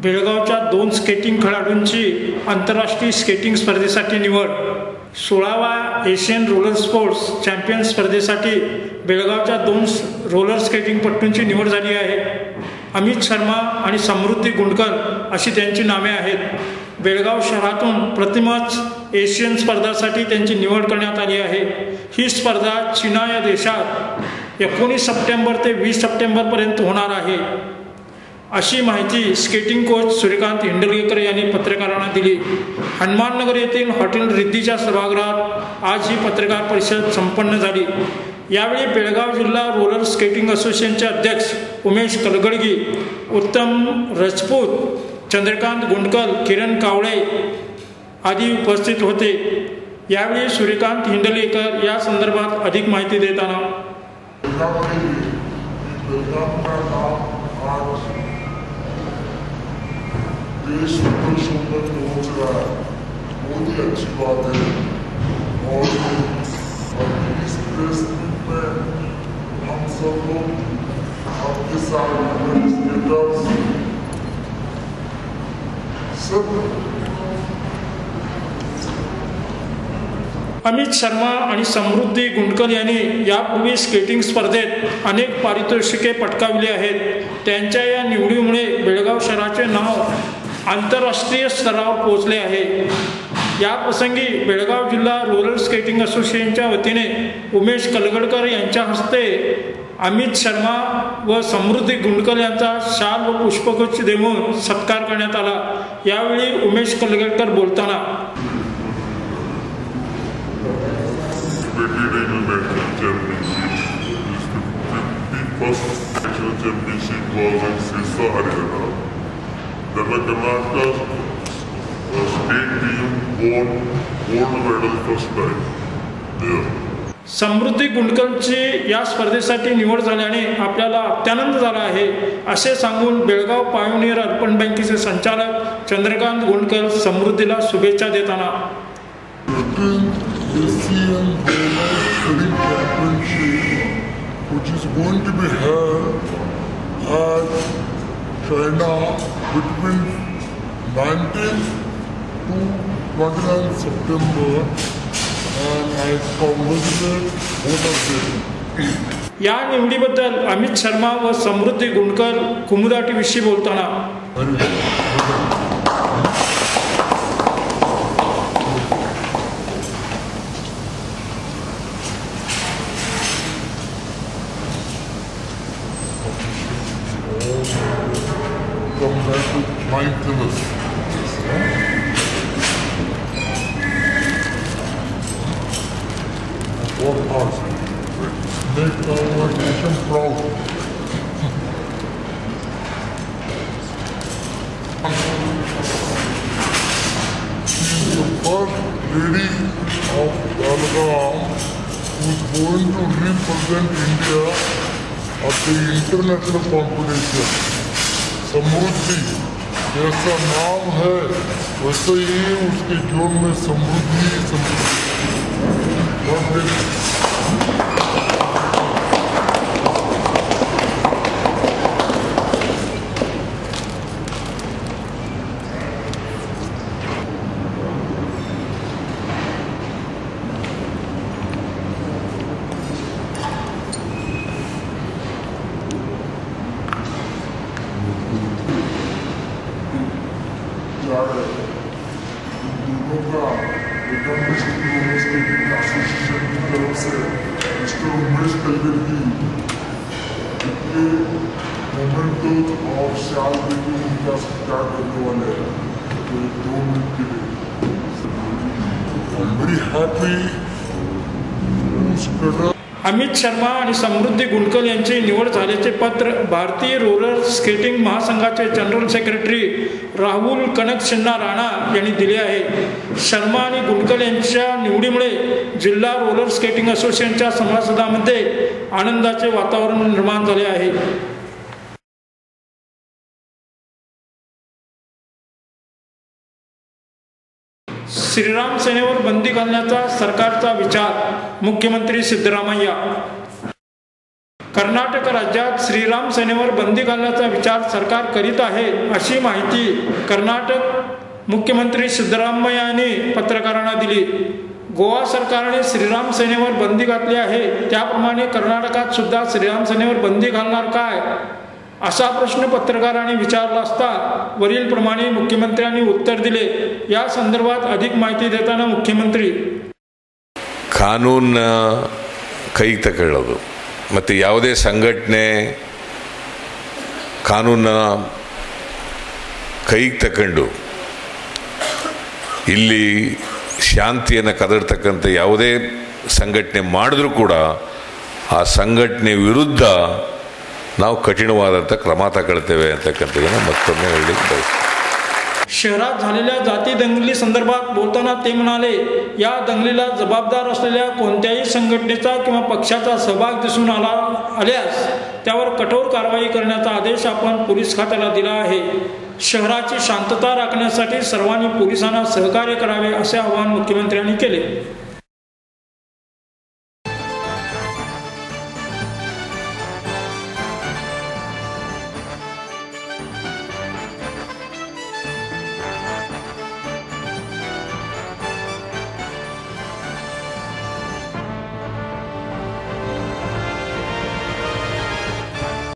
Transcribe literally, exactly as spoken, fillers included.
बेळगावच्या दोन स्केटिंग खेळाडूंची आंतरराष्ट्रीय स्केटिंग स्पर्धेसाठी निवड. सोळावा एशियन रोलर स्पोर्ट्स चॅम्पियन स्पर्धेसाठी बेळगावच्या दोन रोलर स्केटिंगपटूंची निवड झाली आहे. अमित शर्मा आणि समृद्धी गुंडकर अशी त्यांची नावे आहेत. बेळगाव शहरातून प्रथमच एशियन स्पर्धासाठी त्यांची निवड करण्यात आली आहे. ही स्पर्धा चीना या देशात एकोणीस सप्टेंबर ते वीस सप्टेंबरपर्यंत होणार आहे, अशी माहिती स्केटिंग कोच सूर्यकांत हिंडलगेकर यांनी पत्रकारांना दिली. हनुमाननगर येथील हॉटेल रिद्धीच्या सभागृहात आज ही पत्रकार परिषद संपन्न झाली. यावेळी बेळगाव जिल्हा रोलर स्केटिंग असोसिएशनचे अध्यक्ष उमेश कलगडगी, उत्तम राजपूत, चंद्रकांत गुंडकल, किरण कावळे आदी उपस्थित होते. यावेळी सूर्यकांत हिंडलगेकर या संदर्भात अधिक माहिती देताना देश सुंदर पहुंच रहा है, बहुत ही अच्छी बात है. और इस प्रेस मीट में हम सब लोग आपके साथ एडमिनिस्ट्रेटर्स सब. अमित शर्मा आणि समृद्धी गुंडकर यांनी यापूर्वी स्केटिंग स्पर्धेत अनेक पारितोषिके पटकावली आहेत. त्यांच्या या निवडीमुळे बेळगाव शहराचे नाव आंतरराष्ट्रीय स्तरावर पोहोचले आहे. या प्रसंगी बेळगाव जिल्हा रोलर स्केटिंग असोसिएशनच्या वतीने उमेश कलगडकर यांच्या हस्ते अमित शर्मा व समृद्धी गुंडकर यांचा शाल व पुष्पगुच्छ देऊन सत्कार करण्यात आला. यावेळी उमेश कलगडकर बोलताना The Karnataka state team won gold medal first time there. समृद्धी गुंडकरची या स्पर्धेसाठी निवड झाल्याने आपल्याला अत्यानंद झाला आहे, असे सांगून बेळगाव पायोनियर अर्पण बँकेचे संचालक चंद्रकांत गुंडकर समृद्धीला शुभेच्छा देताना China between nineteenth to twenty-ninth September, and I congratulate both of them. या निवडीबद्दल अमित शर्मा व समृद्धी गुंडकर कुमुदाटीविषयी बोलताना come back to mindfulness. Work hard. Make our nation proud. She is the first lady of Belgaum who is going to represent India at the international competition. समृद्धि जैसा नाम है वैसे ही उसके जीवन में समृद्धि समृद्धि. एसोसिएशन की तरफ से मिस्टर उमेश कलगडगी इनके मोमेंटो और शाल देके उनका सत्कार करने वाले हैं. तो दो मिनट के लिए I am very happy. Amit Sharma आणि समृद्धी गुंडकर यांची निवड झाल्याचे पत्र भारतीय रोलर स्केटिंग महासंघाचे जनरल सेक्रेटरी राहुल कनक सिन्हा राणा यांनी दिले आहे. शर्मा आणि गुंडकर यांच्या निवडीमुळे जिल्हा रोलर स्केटिंग असोसिएशनच्या सभासदांमध्ये आनंदाचे वातावरण निर्माण झाले आहे. श्रीराम सेनेवर बंदी घालण्याचा सरकारचा विचार, मुख्यमंत्री सिद्धरामय्या. कर्नाटक राज्यात श्रीराम सेनेवर बंदी घालण्याचा विचार सरकार करीत आहे अशी माहिती कर्नाटक मुख्यमंत्री सिद्धरामय्या यांनी पत्रकारांना दिली. गोवा सरकारने श्रीराम सेनेवर बंदी घातली आहे, त्याप्रमाणे कर्नाटकात सुद्धा श्रीराम सेनेवर बंदी घालणार काय असा प्रश्न पत्रकारांनी विचारला असता वरील प्रमाणे मुख्यमंत्र्यांनी उत्तर दिले. या संदर्भात अधिक माहिती देताना मुख्यमंत्री ಕಾನೂನು ಕೈಗೆ ತಗೊಳ್ಳೋದು ಮತ್ತು ಯಾವುದೇ ಸಂಘಟನೆ ಕಾನೂನನ್ನ ಕೈಗೆ ತಗೊಂಡು ಇಲ್ಲಿ ಶಾಂತಿಯನ್ನು ಕದಡ್ತಕ್ಕಂಥ ಯಾವುದೇ ಸಂಘಟನೆ ಮಾಡಿದ್ರೂ ಕೂಡ ಆ ಸಂಘಟನೆ ವಿರುದ್ಧ ನಾವು ಕಠಿಣವಾದಂಥ ಕ್ರಮ ತಗೊಳ್ತೇವೆ ಅಂತಕ್ಕಂಥದ್ದನ್ನು ಮತ್ತೊಮ್ಮೆ ಹೇಳಿ ಬಯಸ್ತೀನಿ. शहरात झालेल्या जाती दंगली संदर्भात बोलताना ते म्हणाले, या दंगलीला जबाबदार असलेल्या कोणत्याही संघटनेचा किंवा पक्षाचा सहभाग दिसून आला आल्यास त्यावर कठोर कारवाई करण्याचा आदेश आपण पोलीस खात्याला दिला आहे. शहराची शांतता राखण्यासाठी सर्वांनी पोलिसांना सहकार्य करावे असे आवाहन मुख्यमंत्र्यांनी केले.